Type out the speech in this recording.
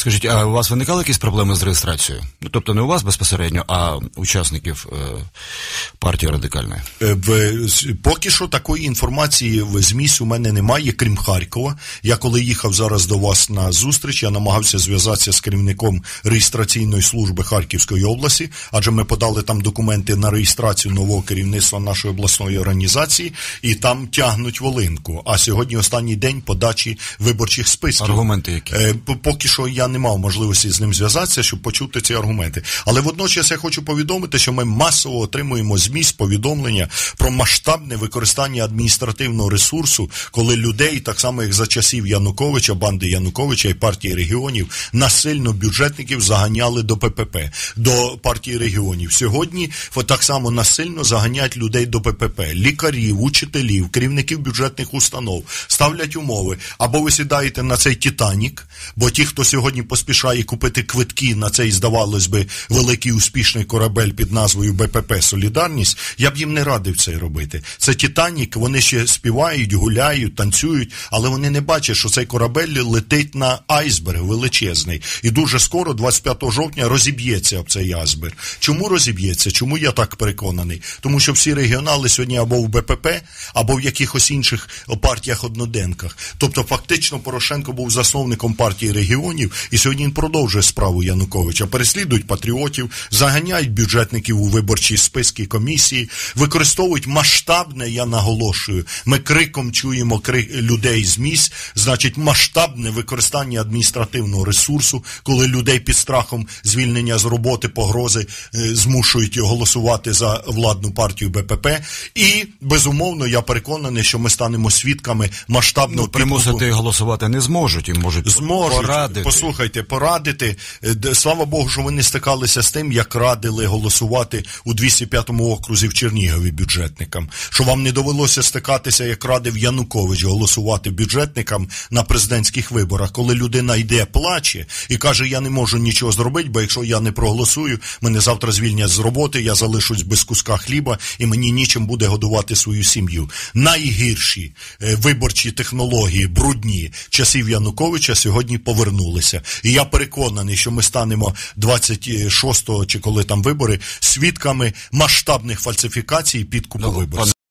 Скажіть, а у вас виникали якісь проблеми з реєстрацією? Ну, тобто не у вас безпосередньо, а учасників партії радикальної? Поки що такої інформації з місць у мене немає, крім Харкова. Я коли їхав зараз до вас на зустріч, я намагався зв'язатися з керівником реєстраційної служби Харківської області, адже ми подали там документи на реєстрацію нового керівництва нашої обласної організації, і там тягнуть волинку. А сьогодні останній день подачі виборчих списків. Аргументи які? Поки що я не мав можливості з ним зв'язатися, щоб почути ці аргументи. Але водночас я хочу повідомити, що ми масово отримуємо з місць повідомлення про масштабне використання адміністративного ресурсу, коли людей, так само як за часів Януковича, банди Януковича і партії регіонів, насильно бюджетників заганяли до ППП, до партії регіонів. Сьогодні так само насильно заганяють людей до ППП. Лікарів, учителів, керівників бюджетних установ ставлять умови. Або ви сідаєте на цей «Титанік», бо ті, хто сьогодні поспішає купити квитки на цей, здавалось би, великий успішний корабель під назвою БПП «Солідарність», я б їм не радив це робити. Це «Титанік», вони ще співають, гуляють, танцюють, але вони не бачать, що цей корабель летить на айсберг величезний. І дуже скоро, 25 жовтня, розіб'ється об цей айсберг. Чому розіб'ється? Чому я так переконаний? Тому що всі регіонали сьогодні або в БПП, або в якихось інших партіях-одноденках. Тобто, фактично, Порошенко був засновником партії регіонів, і сьогодні він продовжує справу Януковича. Переслідують патріотів, заганяють бюджетників у виборчі списки комісії, використовують масштабне, я наголошую, ми криком чуємо людей з місць, значить масштабне використання адміністративного ресурсу, коли людей під страхом звільнення з роботи, погрози змушують голосувати за владну партію БПП. І, безумовно, я переконаний, що ми станемо свідками масштабного примусити голосувати не зможуть, і можуть порадити. Послухайте, порадити. Слава Богу, що ви не стикалися з тим, як радили голосувати у 205-му окрузі в Чернігові бюджетникам. Що вам не довелося стикатися, як радив Янукович, голосувати бюджетникам на президентських виборах, коли людина йде, плаче і каже, я не можу нічого зробити, бо якщо я не проголосую, мене завтра звільнять з роботи, я залишусь без куска хліба і мені нічим буде годувати свою сім'ю. Найгірші виборчі технології, брудні, часів Януковича сьогодні повернулися. І я переконаний, що ми станемо 26-го, чи коли там вибори, свідками масштабних фальсифікацій і підкупу виборців.